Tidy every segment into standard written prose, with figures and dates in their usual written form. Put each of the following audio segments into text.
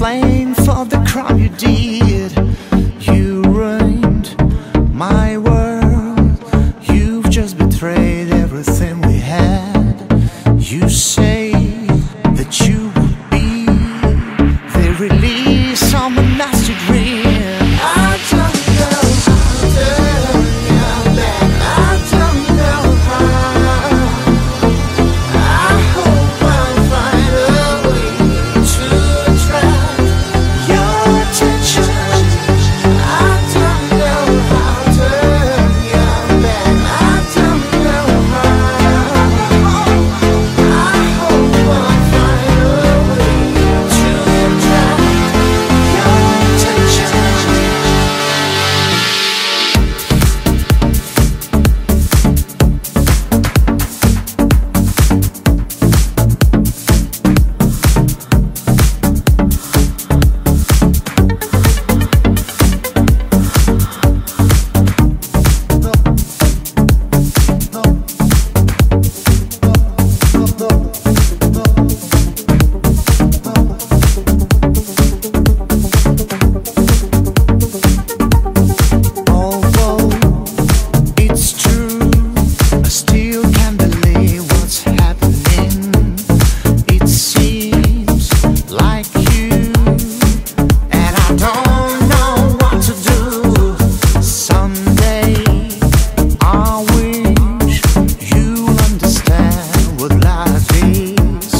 explain for the crime you did. You ruined my world. You've just betrayed everything we had. You say that you would be the release on the nasty dream. I don't know how to turn you back. I don't know how. I hope I'll find a way to attract your attention. I don't know how to turn you back. I don't know how. I hope I'll find a way to attract your attention. Although it's true, I still can't believe what's happening. It seems like you, and I don't know what to do. Someday I wish you'll understand what life is,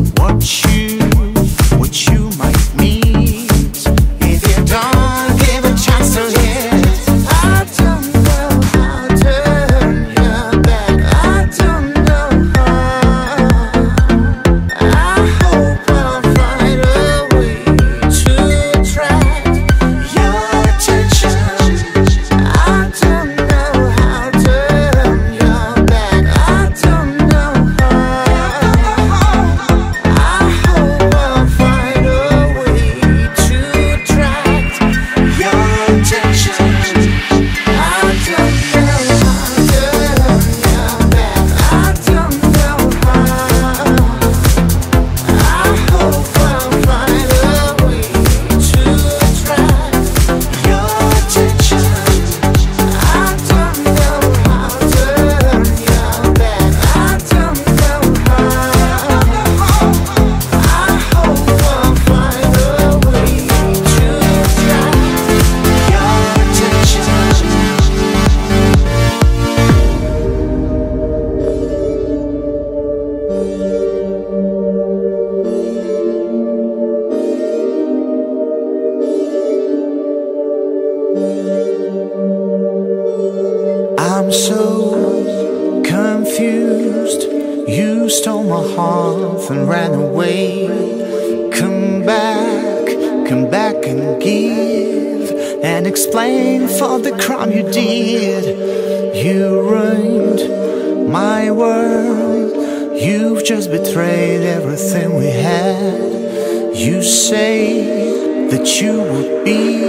what you might meet if you don't give a chance to it. I don't know how to turn you back. I don't know how. I hope I'll find a way to attract your attention. I don't know how to turn you back. I don't know how. I hope I'll find a way to attract your attention. I don't know how to turn you back. I don't know how. I hope I'll find a way to attract your attention. I don't know how to turn you back. I don't know how. I hope I'll find a way to attract your attention. I'm so confused. You stole my heart and ran away. Come back and give and explain for the crime you did. You ruined my world. You've just betrayed everything we had. You say that you would be